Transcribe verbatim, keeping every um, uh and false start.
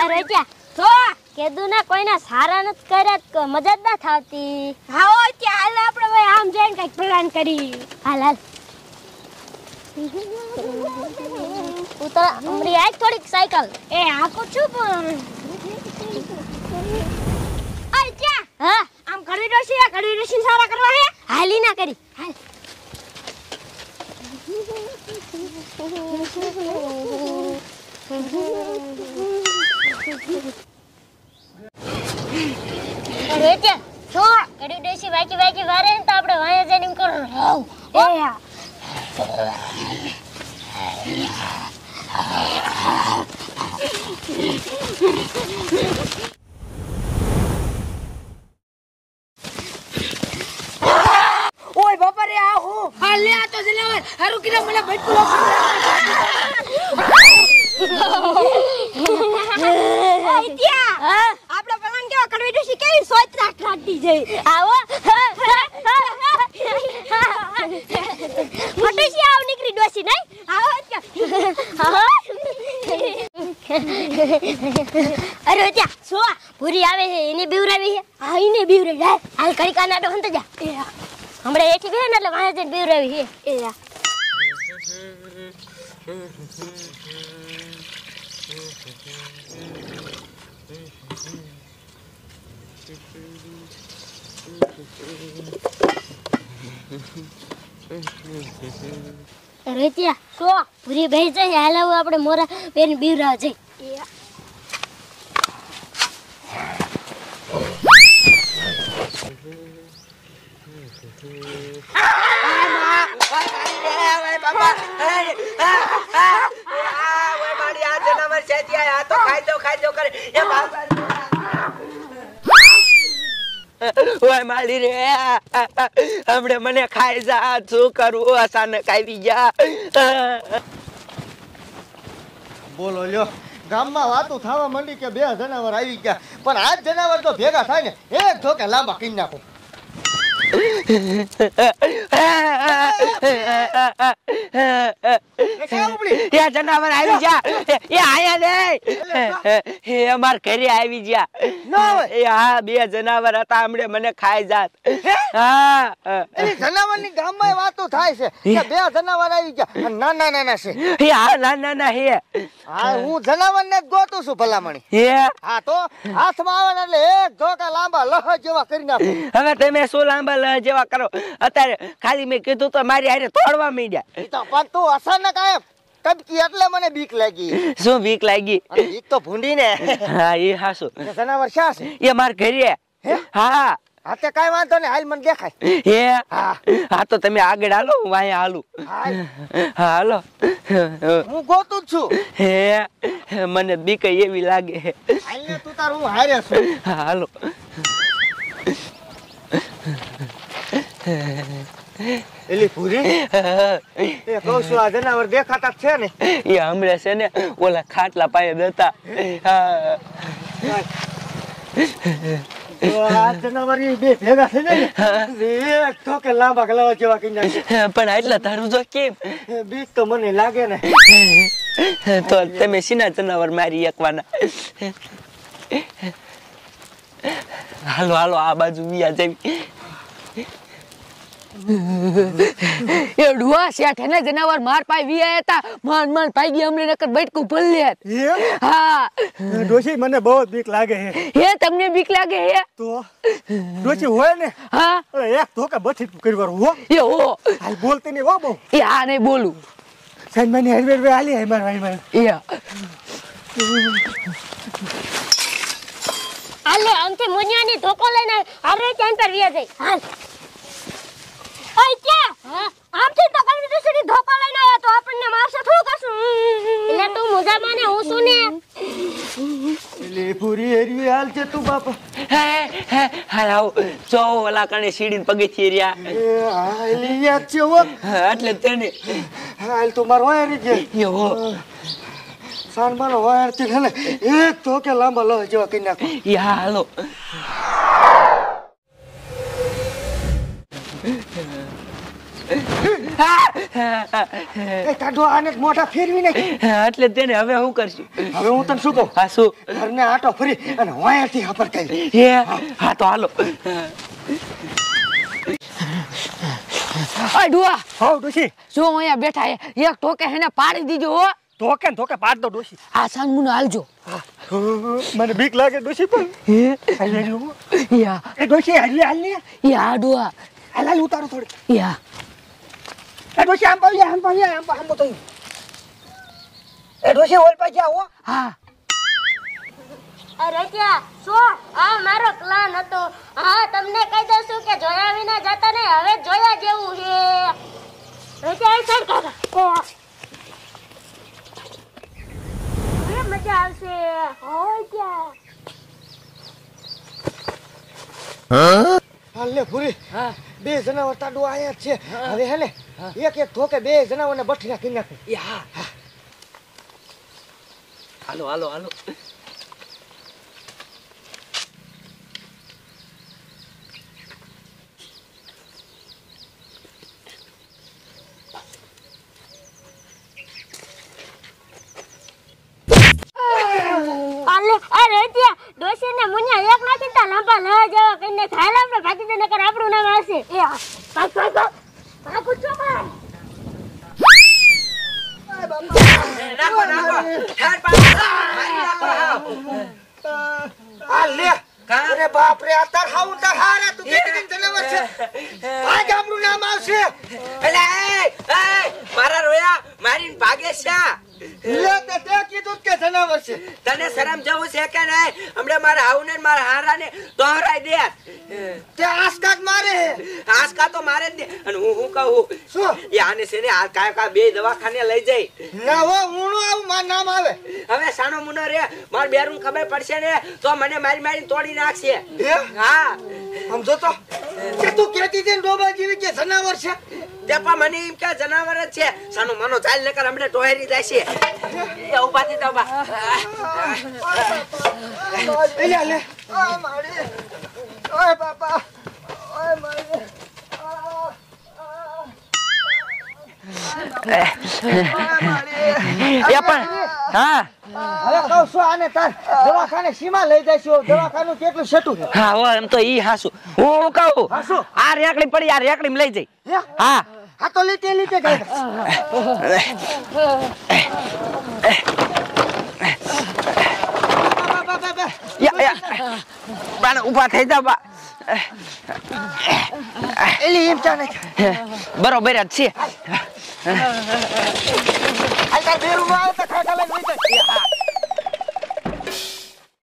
રેજા તો કેદું ના કોઈના સારા નથી કર્યા મજા જ ના થાતી. હા ઓ ચાલ આપણે ભાઈ આમ જઈને કઈક પ્લાન કરી. હાલ હાલ ઉતર અમરી આજ થોડીક સાયકલ એ આકો છું પણ અચ્છા હા આમ ઘડી ડોસી આ ઘડી ડોસી સારા કરવા હે હાલી ના કરી હાલ. અરે કે છો ઘડી ડોસી વાકી વાકી વારે તો આપણે વાયા જઈને એમ કરો હાવ એ હા ઓય બાપા રે આ હું હા લે આ તો જનાવર હારું કીધા મને બટકું ઓય ત્યાં હા આપણે પેલા કેવા કડવી ડોસી કેવી સોચરા કાઢી જઈ આવો ફટેસી આવ નીકળી ડોસી નહીં આવો અરે ત્યાં સો પૂરી આવે છે એને બીવરાવી છે હા એને બીવરાવી જાય હાલ કઈ કાના તો હંત જા હમણાં એઠી ગયો ને એટલે વાંહે જઈને બીવરાવી છે એ અરે ત્યાં સો પૂરી ભાઈ જાય હાલ આવું આપણે મોરા બેન બીવરાવ જઈ ઓય માડી રે હમણે મને ખાઈ જા શું કરું અચાનક આવી જા. બોલો લ્યો ગામમાં વાતું થવા માંડી કે બે જનાવર આવી ગયા પણ આ જનાવર તો ભેગા થાય ને એક ધોકે લાંબા કરી નાખો. જનાવર આવી જા એ આયા ને એ અમાર ઘરે આવી ગયા એ હા બે જનાવર હતા હમણે મને ખાઈ જાત. હા જનાવર ની ગામમાં વાતો થાય છે કે બે જનાવર આવી ગયા નાના નાના છે. એ હા નાના નાના હે હા હું જનાવર ને ગોતું છું ભલામણી હે હા તો હાથમાં આવે એટલે એક ધોકા લાંબા લહ જેવા કરી નાખો. હવે તમે શું લાંબા લહ જેવા કરો અત્યારે ખાલી મેં કીધું તો મારી હારે તોડવા માંડ્યા. તો પણ તું અચાનક આય કબકી એટલે મને બીક લાગી. શું બીક લાગી? બીક તો ભૂંડી ને. હા એ હાસુ જનાવર શા છે એ માર ઘરે. હા હા તે કઈ વાંધો ને હાલ મને દેખાય. હે હા હા તો તમે આગળ હાલો હું વાંહે હાલું. હા હાલો હું ગોતું જ છું. હે મને બીક એવી લાગે. હાલ ને તું તાર હું હારે છું. હા હાલો. એલી પૂરી એ કહું છું આ જનાવર દેખાતા છે ને એ હમણાં છે ને ઓલા ખાટલા પાયે દતા. આ જનાવર બે ભેગા થઈ જાય એક ધોકે લાંબા ગલાવા જેવા કરી નાખે. પણ એટલા તારું જો કેમ બીક તો મને લાગે ને. તો તમે સીના જનાવર મારી એકવાના. હાલો હાલો આ બાજુ વિયા જવી. એ ડુઆ શેઠ ને જનાવર માર પાઈ વિયા હતા માન માન પાઈ ગઈ અમને નકર બેટકું ભલ્લે. હા ડોશી મને બહુ બીક લાગે હે. હે તમને બીક લાગે હે? તો ડોશી હોય ને હા એક ધોકા બથી કરવાર હો. એ હો હાલ બોલતી નહીં હો બહુ. એ હા નહીં બોલું. સાઈન મને હરવે હરવે આલી હે માર ભાઈ માર. એ આલે આમથી મુનિયાની ધોકો લઈને અરે ત્યાં પર વિયા જાય હાલ. ઓય ક્યાં હા આમથી તો કઈ દુસરી ધોકો લઈને આયા તો આપણને મારશે થોડું કશું. એટલે તું મુજા માને હું શું ને એલી પૂરી હરવી હાલ છે તું બાપા. હે હે હાલ આવો જો ઓલા કણે સીડીને પગેથી રહ્યા. એ હા એલી યાદ છે હો. એટલે તેને હાલ તું માર હોય રી જે એ હો સાનમાનો વાયર થી ને એક ધોકે લાંબા લહ જેવા કરી નાખો. યા હાલો. એ કાઢો આને મોઢા ફેરવી નાખ. એટલે તેને હવે શું કરશું? હવે હું તને શું કહું? હા શું? ઘરને આટો ફરી અને વાયાથી હાપર કરી. હે હા તો હાલો. ઓય ડુઆ હો ડોશી, જો અહીંયા બેઠા હે એક ટોકે હેને પાડી દીજો હો. ધોકે ને ધોકે પાડ દો ડોશી. આ સાન મુને હાલજો. મને બીક લાગે ડોશી પણ. હે હાલ લો. યા એ ડોશી હાલ હાલ ને. યા ડુઆ હાલ હાલ ઉતારો થોડી. યા એ ડોશી આમ પાવી આમ પાવી આમ આમ તો. એ ડોશી ઓલ પા જાઓ. હા અરે ક્યાં શું આ મારો પ્લાન હતો. હા તમને કહી દઉં છું કે જોયા વિના જતા નહીં, હવે જોયા જેવું છે. રજા સર કાકા હવે મજા આવશે. હોય ક્યાં હાલ લે પૂરી. હા બે જણાવર તાડું આયા જ છે. હવે હે ને એક એક ધોકે બે જણાવરને બઠીના કરી નાખે. યા હાલો હાલો હાલો. અલે અરે ત્યાં ડોશીને મુનિયા એક નાખી તા લાંબા લહ જેવા કરીને ખાય આપણે ભાગી દે નકર આપણું નામ આવશે. એ ભાગ ભાગ ભાગ ભાગું છો ભાઈ. નાખો નાખો ઠાર પાડો. આ લે. અરે બાપ રે, આ તાર હાઉ તાર હારા તું કેટલી જનાવર છે. આ ગામનું નામ આવશે. એલા એ એ મારા રોયા મારીને ભાગે છે. લે તે તે કીધું કે જનાવર છે. તને શરમ જવું છે કે નહીં? હમણે મારા હાઉને ને મારા હારાને દોહરાઈ દે. તે આસકાક મારે. આસકા તો મારે જ દે. અને હું હું કહું શું? એ આને છે ને આ કાય કા બે દવાખાને લઈ જાય. ના હો હું આવું માર નામ આવે. હવે સાનો મુનો રે માર બેરું ખબર પડશે ને તો મને મારી મારી તોડી નાખશે. હે? હા સમજો તો કે તું કેતી હતી ને ડોબા જેવી કે જનાવર છે. તે પણ મને એમ કે જનાવર જ છે. સાનો મનો ચાલ નકર હમણે ટોહેરી જાય છે. એ ઉભા થી ઉભા. લે લે. આ મારી. ઓય બાપા. ઓય મારી. એ પણ હા હવે કહું છું આને તાર દવાખાને સીમા લઈ જઈશું. દવાખાનું કેટલું સેટું છે. હા હો એમ તો ઈ હાસુ હું કહું હાસુ? આ રેકડી પડી આ રેકડી લઈ જઈ. હે? હા આ તો લીટે લીટે ગઈ. યા યા બાને ઊભા થઈ જા બા. એલી એમ ચાલે. બરોબર જ છે.